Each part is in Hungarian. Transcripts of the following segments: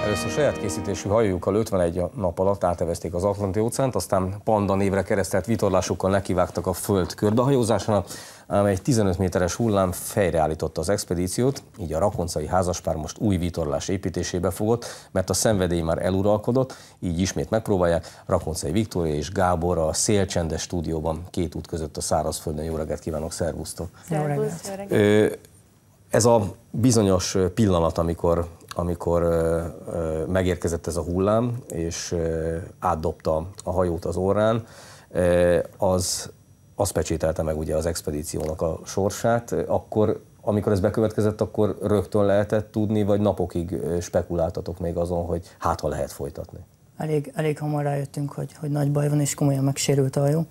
Először saját készítésű hajójukkal 51 nap alatt átevezték az Atlanti-óceánt, aztán Panda névre keresztelt vitorlásukkal nekivágtak a Föld körbehajózásának, ám egy 15 méteres hullám fejreállította az expedíciót, így a rakoncai házaspár most új vitorlás építésébe fogott, mert a szenvedély már eluralkodott, így ismét megpróbálják. Rakoncai Viktória és Gábor a Szélcsendes stúdióban, két út között a szárazföldön. Jó reggelt kívánok, szervusztok! Ez a bizonyos pillanat, amikor megérkezett ez a hullám, és átdobta a hajót az orrán, az pecsételte meg ugye az expedíciónak a sorsát. Akkor, amikor ez bekövetkezett, akkor rögtön lehetett tudni, vagy napokig spekuláltatok még azon, hogy hát ha lehet folytatni? Elég hamar rájöttünk, hogy nagy baj van, és komolyan megsérült a hajó.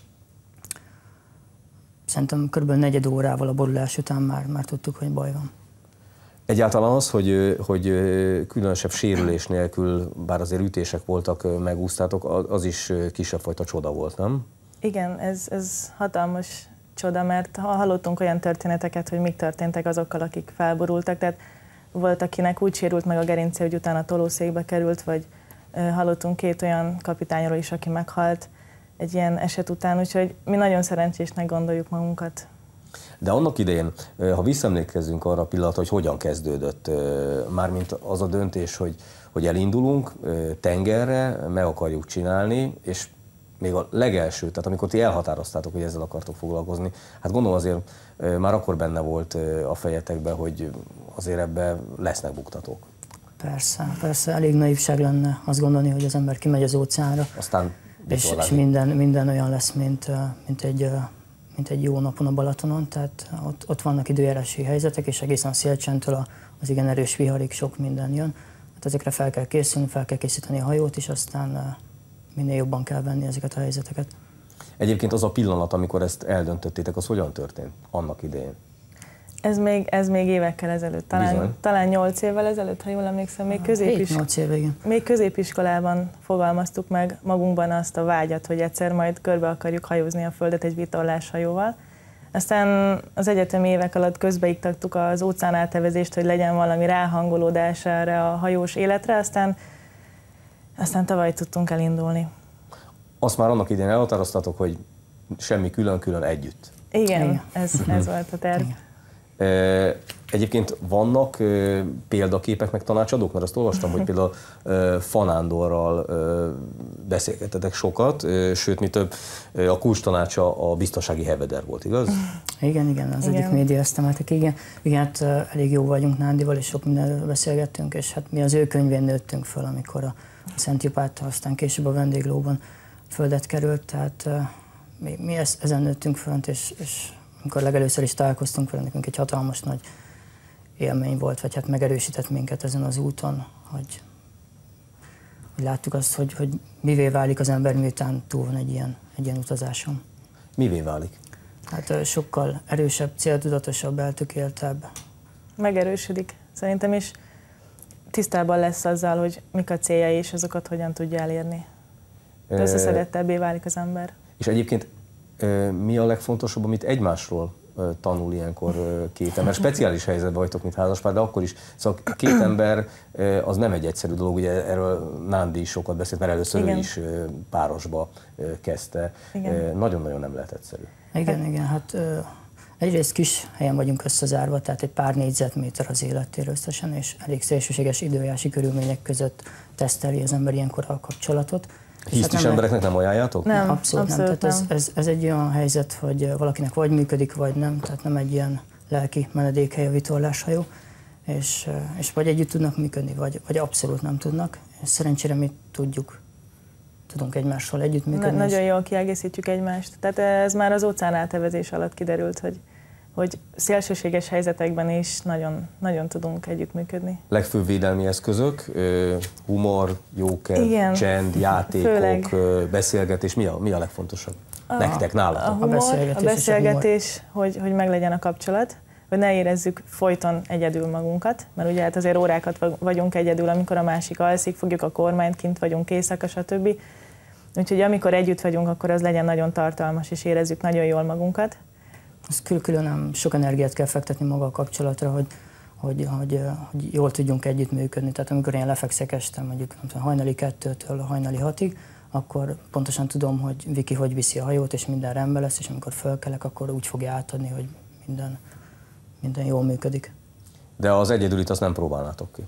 Szerintem kb. Negyed órával a borulás után már tudtuk, hogy baj van. Egyáltalán az, hogy különösebb sérülés nélkül, bár azért ütések voltak, megúsztátok, az is kisebb fajta csoda volt, nem? Igen, ez hatalmas csoda, mert hallottunk olyan történeteket, hogy mik történtek azokkal, akik felborultak. Tehát volt, akinek úgy sérült meg a gerince, hogy utána tolószékbe került, vagy hallottunk két olyan kapitányról is, aki meghalt egy ilyen eset után, úgyhogy mi nagyon szerencsésnek gondoljuk magunkat. De annak idején, ha visszaemlékezzünk arra a pillanatra, hogy hogyan kezdődött, mármint az a döntés, hogy elindulunk tengerre, meg akarjuk csinálni, és még a legelső, tehát amikor ti elhatároztátok, hogy ezzel akartok foglalkozni, hát gondolom azért már akkor benne volt a fejetekben, hogy azért ebbe lesznek buktatók. Persze, elég naivság lenne azt gondolni, hogy az ember kimegy az óceánra, aztán és minden olyan lesz, mint egy jó napon a Balatonon, tehát ott vannak időjárási helyzetek, és egészen a Szélcsendtől az igen erős viharig sok minden jön. Hát ezekre fel kell készülni, fel kell készíteni a hajót, és aztán minél jobban kell venni ezeket a helyzeteket. Egyébként az a pillanat, amikor ezt eldöntöttétek, az hogyan történt annak idején? Ez még évekkel ezelőtt, talán 8 évvel ezelőtt, ha jól emlékszem, még középiskolában fogalmaztuk meg magunkban azt a vágyat, hogy egyszer majd körbe akarjuk hajózni a Földet egy vitorláshajóval. Aztán az egyetemi évek alatt közbeiktattuk az óceán átevezést, hogy legyen valami ráhangolódás erre a hajós életre, aztán tavaly tudtunk elindulni. Azt már annak idején elhatároztatok, hogy semmi külön-külön együtt. Igen, ez volt a terv. Egyébként vannak példaképek meg tanácsadók, mert azt olvastam, hogy például Fanándorral beszélgettetek sokat, sőt, mi több, a kulcstanácsa a biztonsági Heveder volt, igaz? Igen, az egyik média esztemeltek, igen, hát elég jó vagyunk Nándival, és sok mindenről beszélgettünk, és hát mi az ő könyvén nőttünk föl, amikor a Szent Jupáttal, aztán később a vendéglóban földet került, tehát mi ezen nőttünk fönt, és amikor legelőször is találkoztunk vele, nekünk egy hatalmas nagy élmény volt, vagy hát megerősített minket ezen az úton, hogy láttuk azt, hogy mivé válik az ember, miután túl van egy ilyen utazáson. Mivé válik? Hát sokkal erősebb, céltudatosabb, eltökéltebb. Megerősödik szerintem, és tisztában lesz azzal, hogy mik a céljai, és azokat hogyan tudja elérni. Összeszedettebbé válik az ember. És egyébként mi a legfontosabb, amit egymásról tanul ilyenkor két ember? Speciális helyzetben vagytok, mint házaspár, de akkor is. Szóval két ember az nem egy egyszerű dolog, ugye erről Nándi is sokat beszélt, mert először ő is párosba kezdte. Nagyon-nagyon nem lehet egyszerű. Igen, hát egyrészt kis helyen vagyunk összezárva, tehát egy pár négyzetméter az élettér összesen, és elég szélsőséges időjárási körülmények között teszteli az ember ilyenkor a kapcsolatot. Hiszt is embereknek nem ajánljátok? Nem, abszolút nem. Tehát ez egy olyan helyzet, hogy valakinek vagy működik, vagy nem, tehát nem egy ilyen lelki menedékhely a vitorláshajó, és vagy együtt tudnak működni, vagy abszolút nem tudnak. És szerencsére mi tudunk egymással együttműködni. Nagyon jól kiegészítjük egymást. Tehát ez már az óceán átevezés alatt kiderült, hogy szélsőséges helyzetekben is nagyon tudunk együttműködni. Legfőbb védelmi eszközök, humor, jóker, csend, játékok, beszélgetés, mi a legfontosabb? Nektek, nálatok? A beszélgetés, hogy meglegyen a kapcsolat, hogy ne érezzük folyton egyedül magunkat, mert ugye hát azért órákat vagyunk egyedül, amikor a másik alszik, fogjuk a kormányt, kint vagyunk, éjszaka, stb. Úgyhogy amikor együtt vagyunk, akkor az legyen nagyon tartalmas, és érezzük nagyon jól magunkat. Az külön sok energiát kell fektetni maga a kapcsolatra, hogy jól tudjunk együttműködni. Tehát amikor én lefekszek este, mondjuk hajnali 2-től hajnali 6-ig, akkor pontosan tudom, hogy Viki hogy viszi a hajót, és minden rendben lesz, és amikor fölkelek, akkor úgy fogja átadni, hogy minden jól működik. De az egyedülit azt nem próbálnátok ki?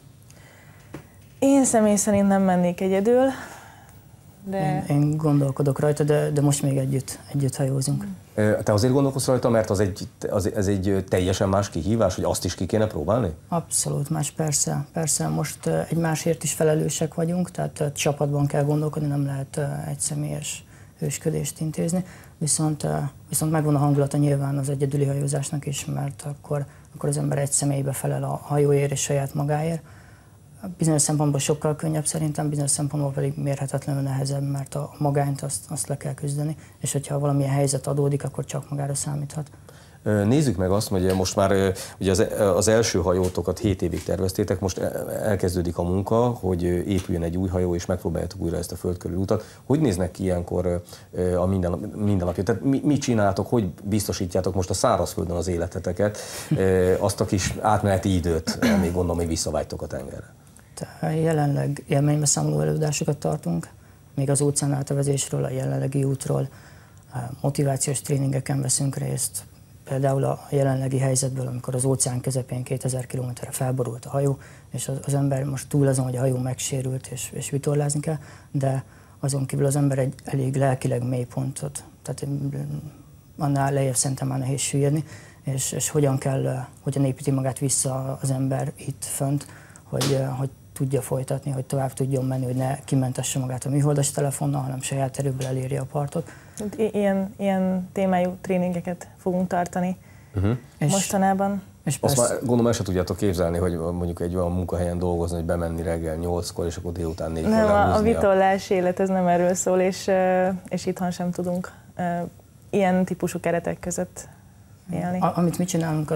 Én személy szerint nem mennék egyedül, de... Én gondolkodok rajta, de most még együtt hajózunk. Te azért gondolkodsz rajta, mert ez egy teljesen más kihívás, hogy azt is ki kéne próbálni? Abszolút más, persze. Most egymásért is felelősek vagyunk, tehát csapatban kell gondolkodni, nem lehet egyszemélyes hősködést intézni, viszont megvan a hangulata nyilván az egyedüli hajózásnak is, mert akkor az ember egy személybe felel a hajóért és saját magáért. Bizonyos szempontból sokkal könnyebb szerintem, bizonyos szempontból pedig mérhetetlenül nehezebb, mert a magányt azt le kell küzdeni, és hogyha valamilyen helyzet adódik, akkor csak magára számíthat. Nézzük meg azt, hogy most már ugye az első hajótokat 7 évig terveztétek, most elkezdődik a munka, hogy épüljön egy új hajó, és megpróbáljátok újra ezt a földkörüli utat. Hogy néznek ki ilyenkor a mindennapja? Tehát mit csináltok, hogy biztosítjátok most a szárazföldön az életeteket, azt a kis átmeneti időt, még gondolom, hogy visszavágytok a tengerre? Jelenleg élménybeszámoló előadásokat tartunk, még az óceán átvezésről, a jelenlegi útról, motivációs tréningeken veszünk részt, például a jelenlegi helyzetből, amikor az óceán közepén 2000 kilométerre felborult a hajó, és az ember most túl azon, hogy a hajó megsérült és vitorlázni kell, de azon kívül az ember egy elég lelkileg mély pontot, tehát annál lejjebb szerintem már nehéz süllyedni, és hogyan építi magát vissza az ember itt fönt, hogy tudja folytatni, hogy tovább tudjon menni, hogy ne kimentesse magát a műholdas telefonnal, hanem saját erőből elérje a partot. Ilyen témájú tréningeket fogunk tartani mostanában. És azt már gondolom, el sem tudjátok képzelni, hogy mondjuk egy olyan munkahelyen dolgozni, hogy bemenni reggel 8-kor, és akkor délután 4-kor nem, a vitorlás élet ez nem erről szól, és itthon sem tudunk ilyen típusú keretek között élni. Amit mi csinálunk,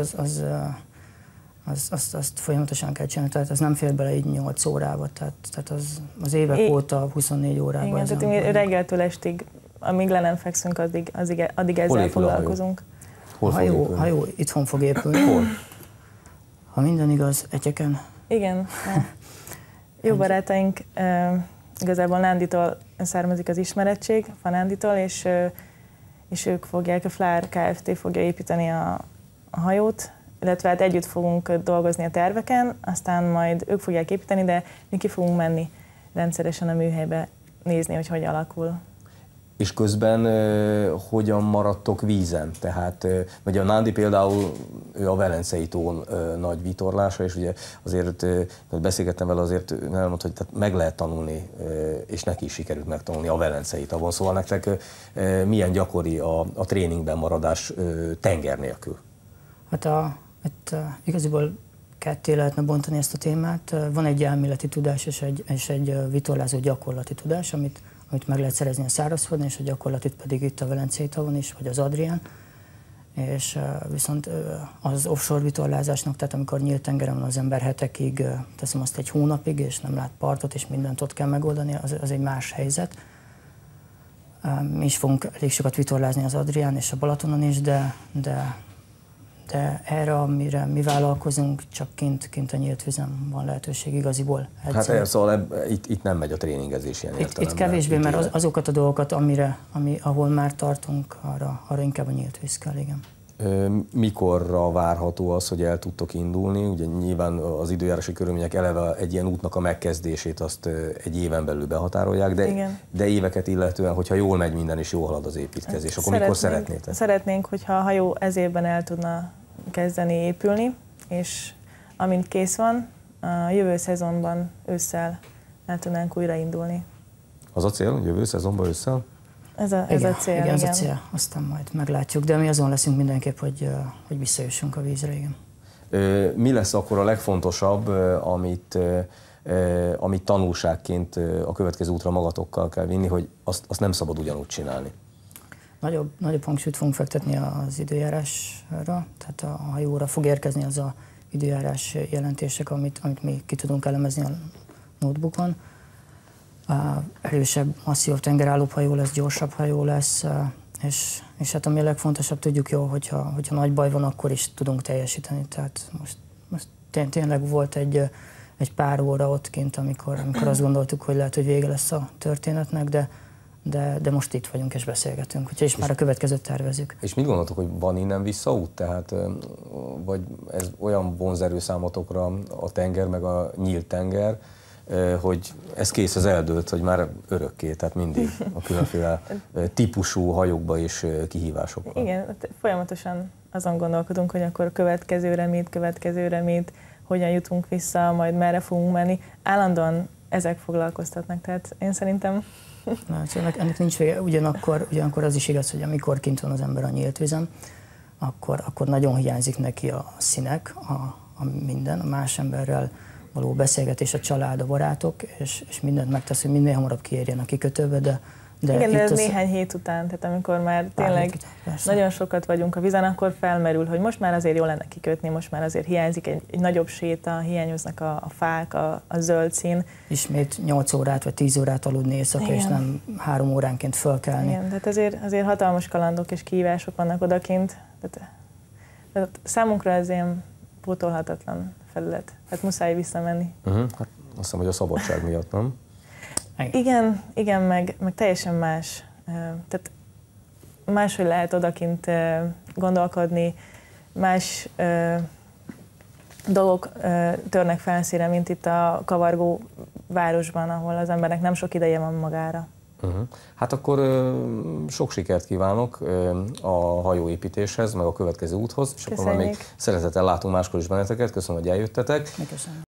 azt folyamatosan kell csinálni, tehát az nem fér bele így 8 órába, tehát az évek óta 24 órában. Igen, tehát mi reggeltől estig, amíg le nem fekszünk, addig ezzel foglalkozunk. A hajó itthon fog épülni. Hol? Ha minden igaz, Egyeken. Igen. Jó barátaink, igazából Nánditól származik az ismerettség, Fanánditól, és ők fogják, a Flár Kft. Fogja építeni a hajót, illetve hát együtt fogunk dolgozni a terveken, aztán majd ők fogják építeni, de mi ki fogunk menni rendszeresen a műhelybe nézni, hogy alakul. És közben hogyan maradtok vízen? Tehát ugye a Nándi például ő a Velencei tó nagy vitorlása, és ugye azért beszélgettem vele, azért elmondta, hogy tehát meg lehet tanulni, és neki is sikerült megtanulni a Velencei tavon. Szóval nektek milyen gyakori a tréningben maradás tenger nélkül? Hát igaziból ketté lehetne bontani ezt a témát. Van egy elméleti tudás és egy vitorlázó gyakorlati tudás, amit meg lehet szerezni a szárazföldön, és a gyakorlatit pedig itt a Velencei tavon is, vagy az Adrián. És viszont az offshore vitorlázásnak, tehát amikor nyílt tengeren van az ember hetekig, teszem azt egy hónapig, és nem lát partot, és mindent ott kell megoldani, az egy más helyzet. Mi is fogunk elég sokat vitorlázni az Adrián és a Balatonon is, de erre, amire mi vállalkozunk, csak kint a nyílt vízen van lehetőség igaziból. Hát szóval itt nem megy a tréningezés ilyen értelemben. Itt kevésbé, mert azokat a dolgokat, ahol már tartunk, arra inkább a nyílt víz kell, igen. Mikorra várható az, hogy el tudtok indulni? Ugye nyilván az időjárási körülmények eleve egy ilyen útnak a megkezdését azt egy éven belül behatárolják, de éveket illetően, hogyha jól megy minden és jól halad az építkezés, akkor mikor szeretnétek? Szeretnénk, hogyha a hajó ez évben el tudna kezdeni épülni, és amint kész van, a jövő szezonban ősszel el tudnánk újra indulni. Az a cél, jövő szezonban ősszel? Ez a cél, igen. Ez a cél, aztán majd meglátjuk, de mi azon leszünk mindenképp, hogy visszajussunk a vízre, igen. Mi lesz akkor a legfontosabb, amit tanulságként a következő útra magatokkal kell vinni, hogy azt nem szabad ugyanúgy csinálni? Nagyobb hangsúlyt fogunk fektetni az időjárásra, tehát a hajóra fog érkezni az a időjárás jelentések, amit mi ki tudunk elemezni a notebookon. Erősebb, masszívabb tengerállóbb hajó lesz, gyorsabb hajó lesz, és hát ami a legfontosabb, tudjuk jó, hogyha nagy baj van, akkor is tudunk teljesíteni. Tehát most tényleg volt egy pár óra ott kint, amikor azt gondoltuk, hogy lehet, hogy vége lesz a történetnek, de most itt vagyunk és beszélgetünk, úgyhogy már a következőt tervezzük. És mit gondoltok, hogy van innen vissza út? Tehát, vagy ez olyan vonzerő számotokra a tenger, meg a nyílt tenger, hogy ez kész, az eldőlt, hogy már örökké, tehát mindig a különféle típusú hajókba és kihívásokkal. Igen, folyamatosan azon gondolkodunk, hogy akkor következőre mit, hogyan jutunk vissza, majd merre fogunk menni. Állandóan ezek foglalkoztatnak, tehát én szerintem... Ennek nincs vége, ugyanakkor az is igaz, hogy amikor kint van az ember a nyílt vízen, akkor nagyon hiányzik neki a színek, a minden, a más emberrel való beszélgetés, a család, a barátok, és mindent megtesz, hogy minél hamarabb kiérjen a kikötőbe, de igen, de ez néhány hét után, tehát amikor már tényleg nagyon sokat vagyunk a vízen, akkor felmerül, hogy most már azért jó lenne kikötni, most már azért hiányzik egy nagyobb séta, hiányoznak a fák, a zöld szín. Ismét 8 órát vagy 10 órát aludni éjszaka, és nem 3 óránként fölkelni. Igen, tehát azért hatalmas kalandok és kihívások vannak odakint. Tehát számunkra ez ilyen pótolhatatlan felület. Tehát muszáj visszamenni. Hát azt hiszem, hogy a szabadság miatt, nem? Igen, meg teljesen más. Tehát máshogy lehet odakint gondolkodni, más dolgok törnek felszínre, mint itt a kavargó városban, ahol az embernek nem sok ideje van magára. Hát akkor sok sikert kívánok a hajóépítéshez, meg a következő úthoz, és akkor már még szeretettel látunk máskor is benneteket. Köszönöm, hogy eljöttetek. Köszönöm.